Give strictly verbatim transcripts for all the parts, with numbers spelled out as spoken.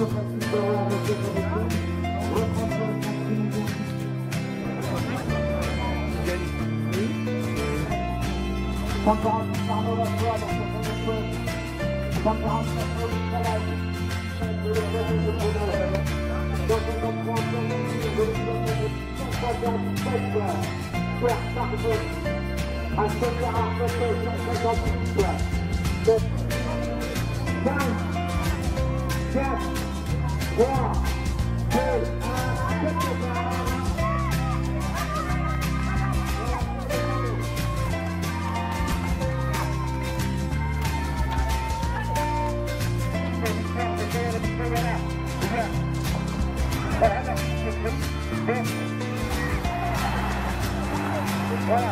cent quarante-six Arnaud Laffoy dans son premier cent quarante-neuf Maurice Salade, dans son trois cent soixante-dix-sept, Pierre Sargeau, à cent quarante-sept, cent cinquante-huit, cinq, quatre, trois, deux, un, voilà.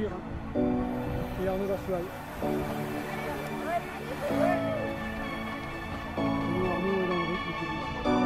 courir. Hein. Et Arnaud va cheval. Arnaud est dans le rythme.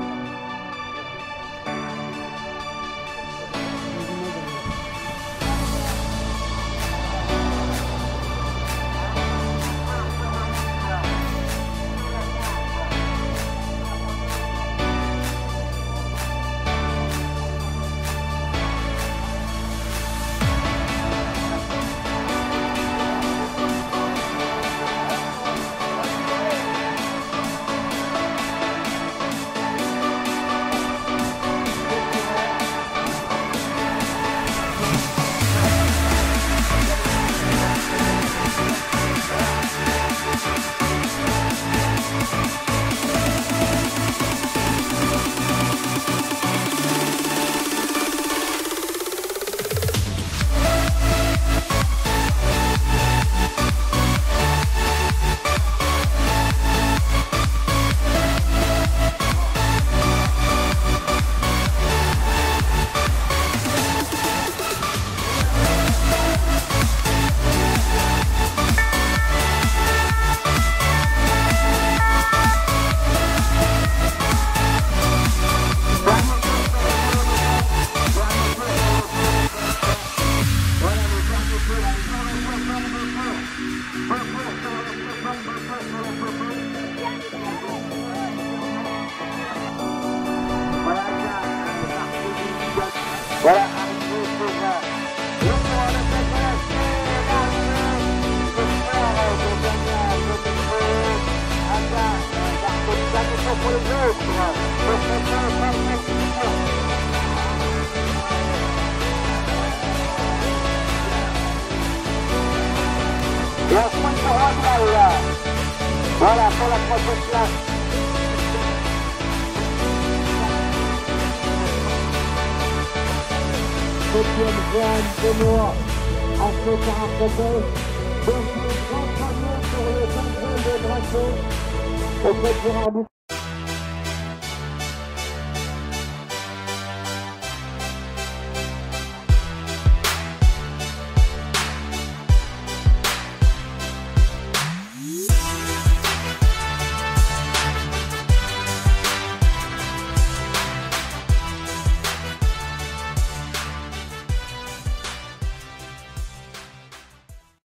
Voilà, arrivé déjà. Le tour de Pékin, c'est l'arrivée. J'espère que Daniel, le niveau, Aga, la mission pour les autres. Le Pékin, pas de question. Et un point de Royal, là. Voilà, pour la prochaine place. Septième Juan Benoît, en fait par un propos, donc le grand camion sur le cinquième de Braco, au fait pour un